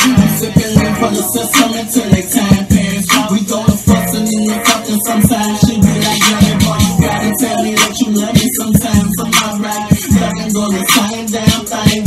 I'm sipping in from the system until they time pass. We go to fussing in the fucking sometimes. She be like, young boy, you gotta tell me that you love me sometimes. I'm alright. Fucking gonna sign down, thing.